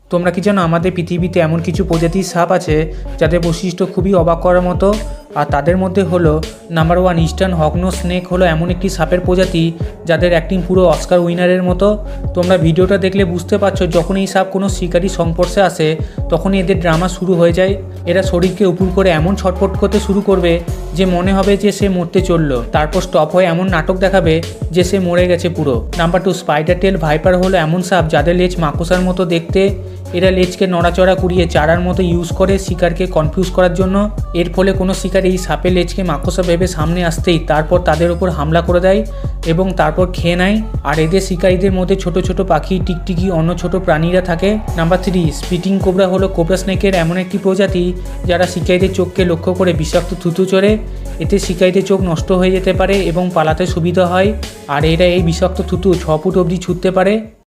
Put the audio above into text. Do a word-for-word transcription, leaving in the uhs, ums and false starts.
তোমরা কি জানো আমাদের পৃথিবীতে এমন কিছু প্রজাতির সাপ আছে যাদের বৈশিষ্ট্য খুবই অবাক করার মতো। আর তাদের মধ্যে হলো number one eastern hognose snake হলো এমন একটি সাপের প্রজাতি যাদের অ্যাক্টিং পুরো অস্কার উইনারের মতো। তোমরা ভিডিওটা দেখলে বুঝতে পারছো যখন এই সাপ কোনো শিকারী সংস্পর্শে আসে তখনই এদের ড্রামা শুরু হয়ে যায়। এরা শরীরকে উপুর করে এমন ছটফট করতে শুরু করবে যে মনে হবে যে সে মরতে চললো, তারপর স্টপ হয়ে এমন নাটক দেখাবে যে সে মরে গেছে পুরো। Number two spider tail viper হলো এমন সাপ যাদের লেজ মাকড়সার মতো দেখতে। এরা লেজকে নড়াচড়া করিয়ে চারার মতো ইউজ করে শিকারকে কনফিউজ করার জন্য। এর ফলে কোনো শিকার এই সাপের লেজকে মাকড়সা ভেবে সামনে আসতেই তারপর তাদের উপর হামলা করে দেয় এবং তারপর খেয়ে নেয়। আর এদের শিকারীদের মধ্যে ছোট ছোট পাখি, টিকটিকি, অন্য ছোট প্রাণীরা থাকে। নাম্বার থ্রি স্পিটিং কোবরা হলো কোবরা স্নেকের এমন একটি প্রজাতি যারা শিকারীদের চোখকে লক্ষ্য করে বিষাক্ত থুতু চড়ে। এতে শিকারীদের চোখ নষ্ট হয়ে যেতে পারে এবং পালাতে সুবিধা হয়। আর এরা এই বিষাক্ত থুতু ছ ফুট অবধি ছুটতে পারে।